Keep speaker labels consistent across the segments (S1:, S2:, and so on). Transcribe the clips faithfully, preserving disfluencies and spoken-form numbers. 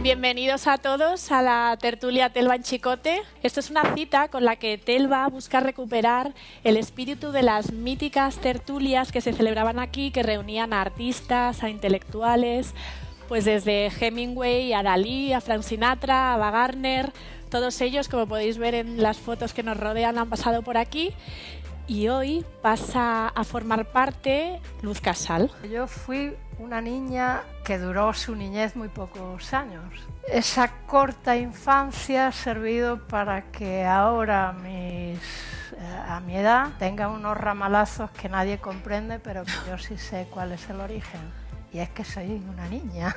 S1: Bienvenidos a todos a la tertulia Telva en Chicote. Esto es una cita con la que Telva busca recuperar el espíritu de las míticas tertulias que se celebraban aquí, que reunían a artistas, a intelectuales, pues desde Hemingway a Dalí, a Frank Sinatra, a Ava Gardner. Todos ellos, como podéis ver en las fotos que nos rodean, han pasado por aquí. Y hoy pasa a formar parte Luz Casal.
S2: Yo fui una niña que duró su niñez muy pocos años. Esa corta infancia ha servido para que ahora mis, eh, a mi edad tenga unos ramalazos que nadie comprende, pero que yo sí sé cuál es el origen. Y es que soy una niña.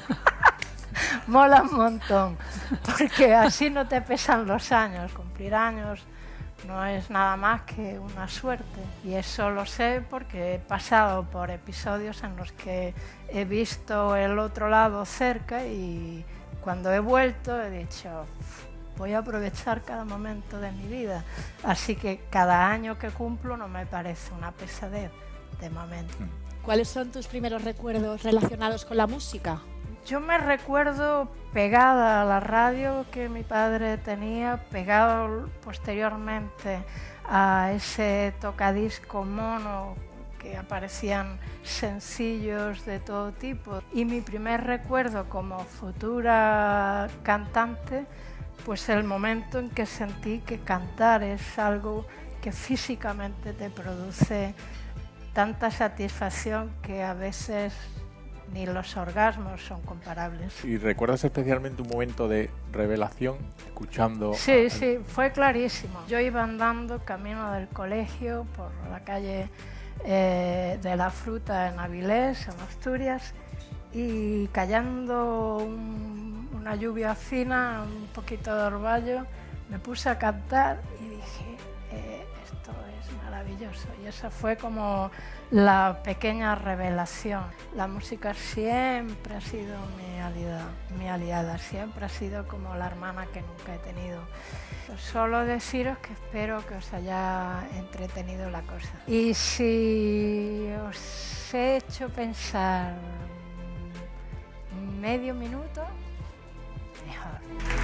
S2: Mola un montón, porque así no te pesan los años. Cumplir años no es nada más que una suerte, y eso lo sé porque he pasado por episodios en los que he visto el otro lado cerca, y cuando he vuelto he dicho, voy a aprovechar cada momento de mi vida, así que cada año que cumplo no me parece una pesadez de momento.
S1: ¿Cuáles son tus primeros recuerdos relacionados con la música?
S2: Yo me recuerdo pegada a la radio que mi padre tenía, pegado posteriormente a ese tocadisco mono que aparecían sencillos de todo tipo. Y mi primer recuerdo como futura cantante, pues el momento en que sentí que cantar es algo que físicamente te produce tanta satisfacción que a veces ni los orgasmos son comparables.
S3: ¿Y recuerdas especialmente un momento de revelación escuchando?
S2: Sí,
S3: a...
S2: sí, fue clarísimo. Yo iba andando camino del colegio por la calle eh, de la Fruta en Avilés, en Asturias, y cayendo un, una lluvia fina, un poquito de orvallo, me puse a cantar y dije, eh, esto es maravilloso. Y esa fue como la pequeña revelación. La música siempre ha sido mi aliada, mi aliada, siempre ha sido como la hermana que nunca he tenido. Solo deciros que espero que os haya entretenido la cosa. Y si os he hecho pensar medio minuto, mejor.